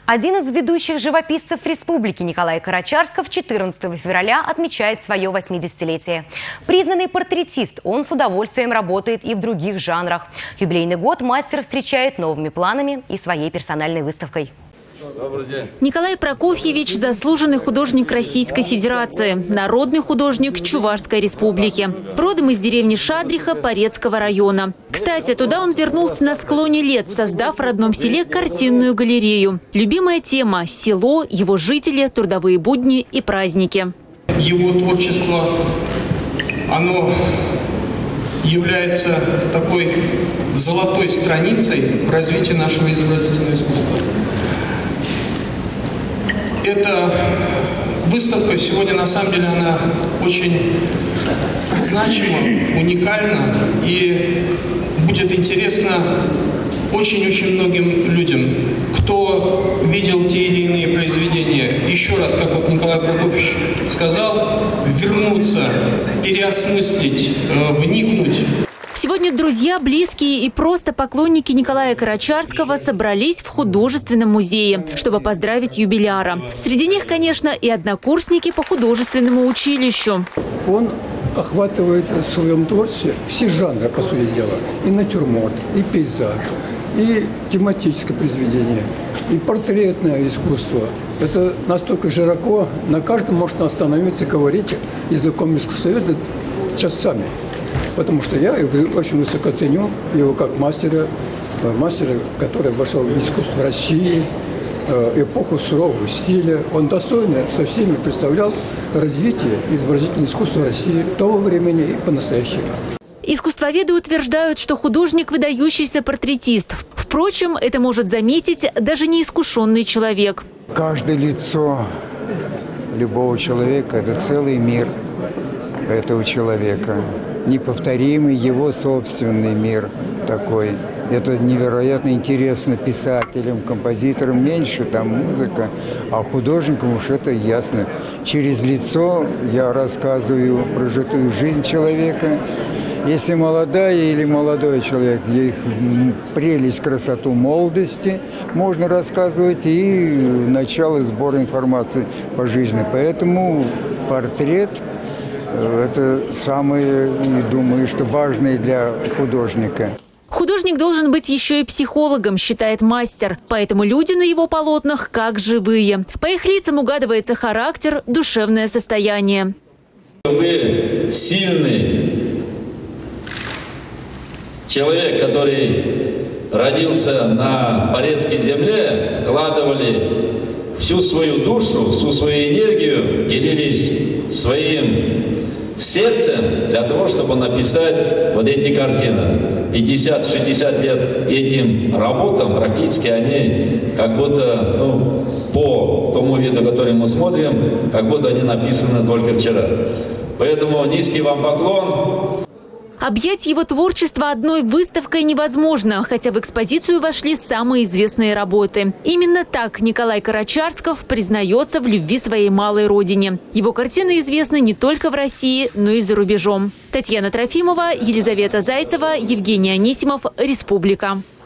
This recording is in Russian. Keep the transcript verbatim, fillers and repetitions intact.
Один из ведущих живописцев республики Николай Карачарсков четырнадцатого февраля отмечает свое восьмидесятилетие. Признанный портретист, он с удовольствием работает и в других жанрах. Юбилейный год мастер встречает новыми планами и своей персональной выставкой. Добрый день. Николай Прокофьевич – заслуженный художник Российской Федерации, народный художник Чувашской Республики. Родом из деревни Шадриха Порецкого района. Кстати, туда он вернулся на склоне лет, создав в родном селе картинную галерею. Любимая тема – село, его жители, трудовые будни и праздники. Его творчество, оно является такой золотой страницей в развитии нашего изобразительного искусства. Эта выставка сегодня, на самом деле, она очень значима, уникальна и будет интересна очень-очень многим людям, кто видел те или иные произведения. Еще раз, как вот Николай Прокофьевич сказал, вернуться, переосмыслить, вникнуть. Сегодня друзья, близкие и просто поклонники Николая Карачарского собрались в художественном музее, чтобы поздравить юбиляра. Среди них, конечно, и однокурсники по художественному училищу. Он охватывает в своем творчестве все жанры, по сути дела. И натюрморт, и пейзаж, и тематическое произведение, и портретное искусство. Это настолько широко, на каждом можно остановиться, говорить языком искусствоведа часами. Потому что я его очень высоко ценю его как мастера, мастера, который вошел в искусство России, эпоху сурового стиля. Он достойно со всеми представлял развитие изобразительного искусства России того времени и по настоящему. Искусствоведы утверждают, что художник – выдающийся портретист. Впрочем, это может заметить даже неискушенный человек. Каждое лицо любого человека – это целый мир этого человека. Неповторимый его собственный мир такой. Это невероятно интересно писателям, композиторам, меньше там музыка, а художникам уж это ясно. Через лицо я рассказываю прожитую жизнь человека. Если молодая или молодой человек, их прелесть, красоту молодости можно рассказывать и начало сбора информации по жизни. Поэтому портрет – это самое, думаю, что важное для художника. Художник должен быть еще и психологом, считает мастер. Поэтому люди на его полотнах как живые. По их лицам угадывается характер, душевное состояние. Вы сильный человек, который родился на Порецкой земле, вкладывали всю свою душу, всю свою энергию, делились своим сердцем для того, чтобы написать вот эти картины. пятьдесят-шестьдесят лет этим работам, практически они как будто, ну, по тому виду, который мы смотрим, как будто они написаны только вчера. Поэтому низкий вам поклон. Объять его творчество одной выставкой невозможно, хотя в экспозицию вошли самые известные работы. Именно так Николай Карачарсков признается в любви своей малой родине. Его картины известны не только в России, но и за рубежом. Татьяна Трофимова, Елизавета Зайцева, Евгений Анисимов, Республика.